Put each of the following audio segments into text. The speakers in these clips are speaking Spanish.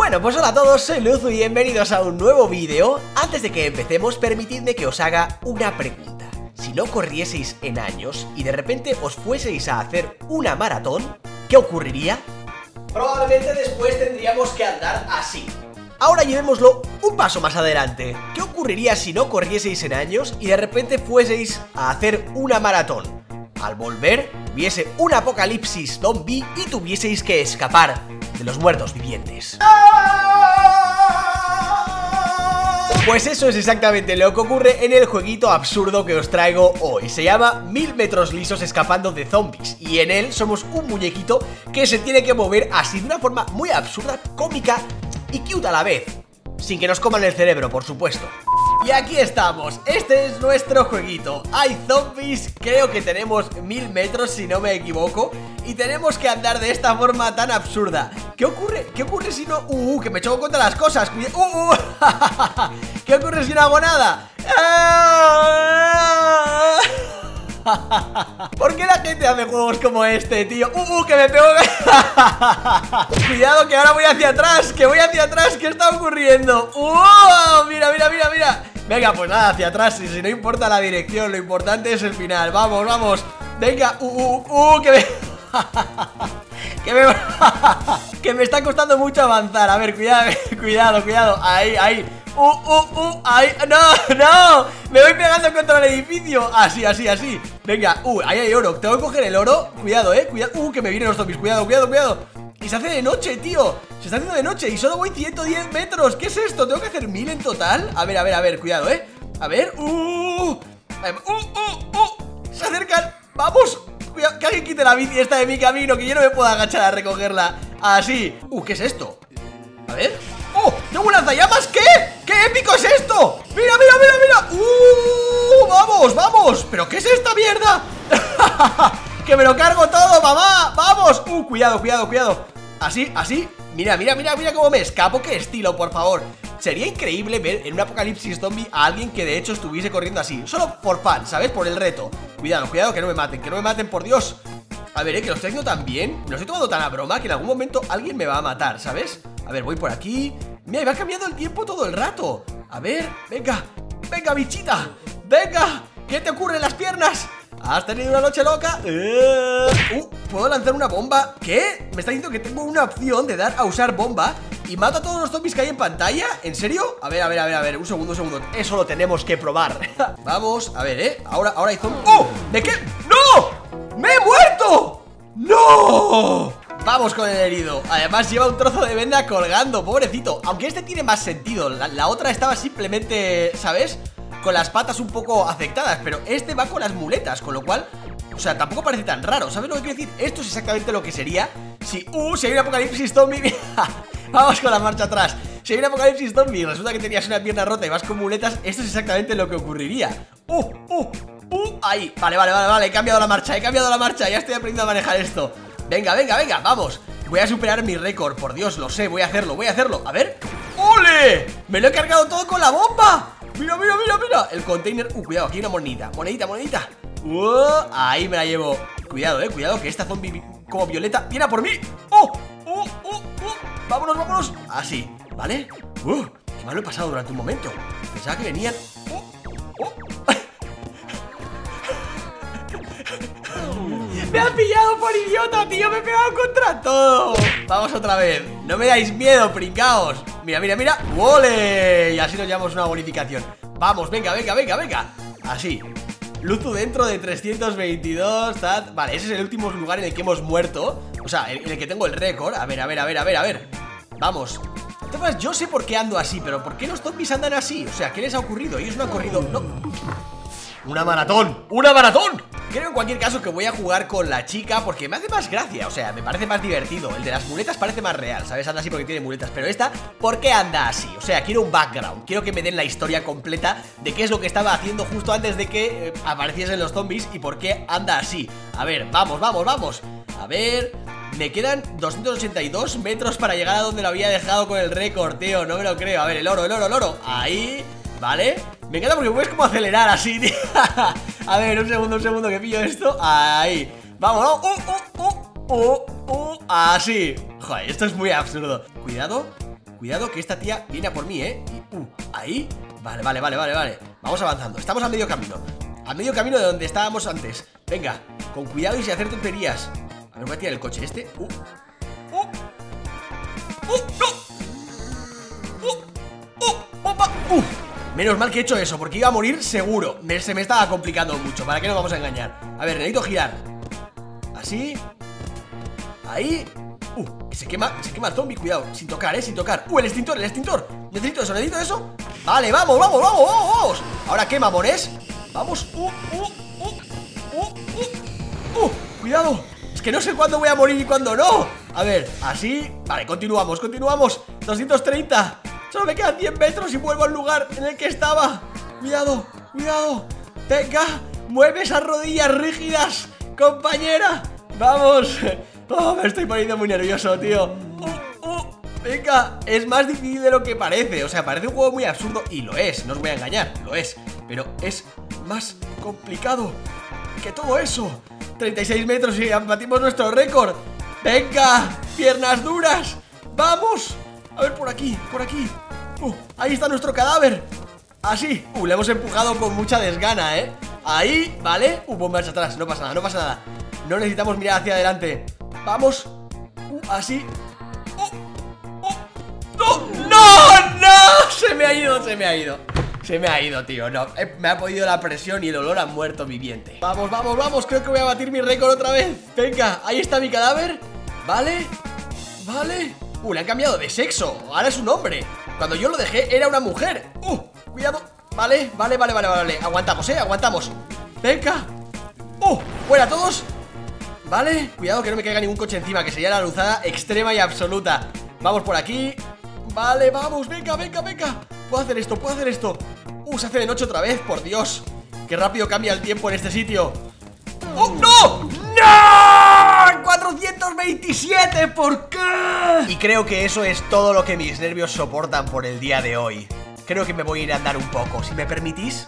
Bueno, pues hola a todos, soy Luzu y bienvenidos a un nuevo vídeo. Antes de que empecemos, permitidme que os haga una pregunta. Si no corrieseis en años y de repente os fueseis a hacer una maratón, ¿qué ocurriría? Probablemente después tendríamos que andar así. Ahora llevémoslo un paso más adelante. ¿Qué ocurriría si no corrieseis en años y de repente fueseis a hacer una maratón? Al volver, hubiese un apocalipsis zombie y tuvieseis que escapar de los muertos vivientes. Pues eso es exactamente lo que ocurre en el jueguito absurdo que os traigo hoy. Se llama 1000 metros lisos escapando de zombies. Y en él somos un muñequito que se tiene que mover así de una forma muy absurda, cómica y cute a la vez. Sin que nos coman el cerebro, por supuesto. Y aquí estamos, este es nuestro jueguito. Hay zombies, creo que tenemos 1000 metros si no me equivoco. Y tenemos que andar de esta forma tan absurda. ¿Qué ocurre? ¿Qué ocurre si no...? Que me choco contra las cosas. ¿Qué ocurre si no hago nada? ¿Por qué la gente hace juegos como este, tío? Que me pego. Cuidado que ahora voy hacia atrás. Que voy hacia atrás, ¿qué está ocurriendo? Mira, mira, mira, mira. Venga, pues nada, hacia atrás. Si no importa la dirección, lo importante es el final. Vamos, vamos. Venga, que me... que me está costando mucho avanzar. A ver, cuidado, cuidado, cuidado. Ahí, ahí. Ahí. No. Me voy pegando contra el edificio. Así, así, así. Venga, ahí hay oro. Tengo que coger el oro. Cuidado, cuidado. Que me vienen los zombies. Cuidado, cuidado, cuidado. Y se hace de noche, tío. Se está haciendo de noche y solo voy 110 metros. ¿Qué es esto? ¿Tengo que hacer 1000 en total? A ver, a ver, a ver. Cuidado, A ver. Se acercan. Vamos. Cuidado, que alguien quite la bici esta de mi camino, que yo no me puedo agachar a recogerla. Así. ¿Qué es esto? A ver. ¡Tengo un lanzallamas! ¿Qué? ¡Qué épico es esto! ¡Mira, mira, mira, mira! ¡Vamos, vamos! ¿Pero qué es esta mierda? ¡Que me lo cargo todo, mamá! ¡Vamos! Cuidado, cuidado, cuidado. Así, así. Mira, mira, mira, mira cómo me escapo. ¡Qué estilo, por favor! Sería increíble ver en un apocalipsis zombie a alguien que de hecho estuviese corriendo así. Solo por fun, ¿sabes? Por el reto. Cuidado, cuidado, que no me maten, por Dios. A ver, que lo estoy haciendo tan bien. Me lo estoy tomando tan a broma que en algún momento alguien me va a matar, ¿sabes? A ver, voy por aquí. Mira, va cambiando el tiempo todo el rato. A ver, venga, venga, bichita. Venga, ¿qué te ocurre en las piernas? ¿Has tenido una noche loca? ¿Puedo lanzar una bomba? ¿Qué? Me está diciendo que tengo una opción de dar a usar bomba y mato a todos los zombies que hay en pantalla. ¿En serio? A ver, a ver, a ver, a ver. Un segundo, un segundo. Eso lo tenemos que probar. Vamos, a ver, Ahora hay zombies. ¿De qué? ¡No! ¡Me he muerto! ¡No! Vamos con el herido. Además lleva un trozo de venda colgando, pobrecito. Aunque este tiene más sentido. La otra estaba simplemente, ¿sabes? Con las patas un poco afectadas, pero este va con las muletas, con lo cual, o sea, tampoco parece tan raro. ¿Sabes lo que quiero decir? Esto es exactamente lo que sería si hay un apocalipsis zombie. Vamos con la marcha atrás. Si hay un apocalipsis zombie y resulta que tenías una pierna rota y vas con muletas, esto es exactamente lo que ocurriría. Ahí, vale, he cambiado la marcha, ya estoy aprendiendo a manejar esto. Venga, venga, venga, vamos. Voy a superar mi récord, por Dios, lo sé, voy a hacerlo. A ver. ¡Ole! Me lo he cargado todo con la bomba. Mira, mira, mira, mira. El container. Cuidado, aquí hay una monedita. Monedita. Ahí me la llevo. Cuidado, cuidado, que esta zombie como violeta viene a por mí. Vámonos, vámonos. Así, ¿vale? Qué mal lo he pasado durante un momento. Pensaba que venían. Me han pillado por idiota, tío. Me he pegado contra todo. Vamos otra vez. No me dais miedo, pringaos. Mira, mira, mira. ¡Ole! Y así nos llevamos una bonificación. Vamos, venga, venga, venga, venga. Así. Luzu dentro de 322. Vale, ese es el último lugar en el que hemos muerto. O sea, en el que tengo el récord. A ver, a ver, a ver, a ver, a ver. Vamos. Entonces, yo sé por qué ando así, pero ¿por qué los zombies andan así? O sea, ¿qué les ha ocurrido? Ellos no han corrido. No. ¡Una maratón! ¡Una maratón! Creo en cualquier caso que voy a jugar con la chica porque me hace más gracia, o sea, me parece más divertido. El de las muletas parece más real, ¿sabes? Anda así porque tiene muletas, pero esta, ¿por qué anda así? O sea, quiero un background, quiero que me den la historia completa de qué es lo que estaba haciendo justo antes de que apareciesen los zombies y por qué anda así. A ver, vamos, vamos, vamos. A ver... Me quedan 282 metros para llegar a donde lo había dejado con el récord, tío, no me lo creo. A ver, el oro, el oro, el oro. Ahí, ¿vale? Me encanta porque puedes como acelerar así, tío. A ver, un segundo que pillo esto. Ahí, vamos, así. Joder, esto es muy absurdo. Cuidado, cuidado que esta tía viene a por mí, ¿eh? Y, ahí, vale. Vamos avanzando, estamos a medio camino. A medio camino de donde estábamos antes. Venga, con cuidado y sin hacer tonterías. A ver, voy a tirar el coche este. ¡No! Menos mal que he hecho eso, porque iba a morir seguro. Se me estaba complicando mucho, ¿para qué nos vamos a engañar? A ver, necesito girar. Así. Ahí. Que se quema el zombie, cuidado. Sin tocar, sin tocar. El extintor. Necesito eso. Vale, vamos. Ahora, ¿qué, mamones? Vamos. Cuidado. Es que no sé cuándo voy a morir y cuándo no. A ver, así. Vale, continuamos. 230. Solo me quedan 100 metros y vuelvo al lugar en el que estaba. Cuidado. Venga, mueve esas rodillas rígidas, compañera. Vamos. Me estoy poniendo muy nervioso, tío. Venga, es más difícil de lo que parece. O sea, parece un juego muy absurdo y lo es, no os voy a engañar, lo es. Pero es más complicado que todo eso. 36 metros y batimos nuestro récord. Venga, piernas duras. Vamos. A ver, por aquí. Ahí está nuestro cadáver. Así, le hemos empujado con mucha desgana, ¿eh? Ahí, vale. Bombas atrás, no pasa nada. No necesitamos mirar hacia adelante. Vamos. Así. ¡No! Se me ha ido, tío, no. Me ha podido la presión y el olor a muerto viviente. Vamos, creo que voy a batir mi récord otra vez. Venga, ahí está mi cadáver. Vale. Le han cambiado de sexo, ahora es un hombre. Cuando yo lo dejé era una mujer. Cuidado, vale. Aguantamos. Venga. Fuera todos. Vale, cuidado que no me caiga ningún coche encima, que sería la luzada extrema y absoluta. Vamos por aquí. Vale, vamos, venga. Puedo hacer esto. Se hace de noche otra vez, por Dios. Qué rápido cambia el tiempo en este sitio. ¡No! 427, ¿por qué? Y creo que eso es todo lo que mis nervios soportan por el día de hoy. Creo que me voy a ir a andar un poco, si me permitís.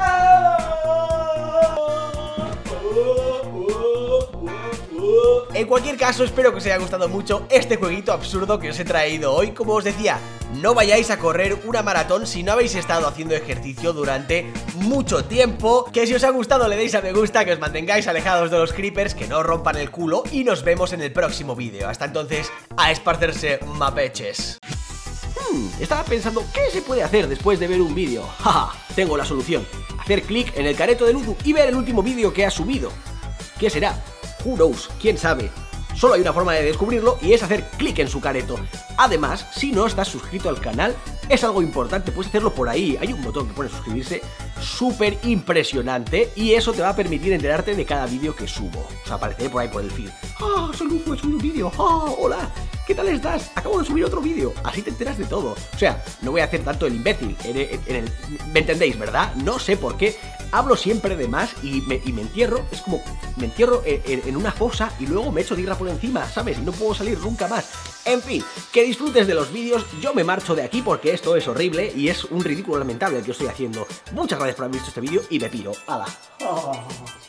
En cualquier caso, espero que os haya gustado mucho este jueguito absurdo que os he traído hoy. Como os decía, no vayáis a correr una maratón si no habéis estado haciendo ejercicio durante mucho tiempo. Que si os ha gustado le deis a me gusta, que os mantengáis alejados de los creepers, que no os rompan el culo. Y nos vemos en el próximo vídeo. Hasta entonces, a esparcerse, mapeches. Estaba pensando, ¿qué se puede hacer después de ver un vídeo? Jaja, tengo la solución. Hacer clic en el careto de Luzu y ver el último vídeo que ha subido. ¿Qué será? Who knows, quién sabe. Solo hay una forma de descubrirlo y es hacer clic en su careto. Además, si no estás suscrito al canal, es algo importante, puedes hacerlo por ahí. Hay un botón que pone suscribirse, súper impresionante, y eso te va a permitir enterarte de cada vídeo que subo. Os apareceré por ahí por el feed. Soy Luzu, he subido un vídeo. Hola, ¿qué tal estás? Acabo de subir otro vídeo. Así te enteras de todo. O sea, no voy a hacer tanto el imbécil ¿me entendéis, verdad? No sé por qué hablo siempre de más y me entierro. Es como, me entierro en una fosa y luego me echo tierra por encima, ¿sabes? Y no puedo salir nunca más. En fin, que disfrutes de los vídeos. Yo me marcho de aquí porque esto es horrible y es un ridículo lamentable el que estoy haciendo. Muchas gracias por haber visto este vídeo y me piro. ¡Hala!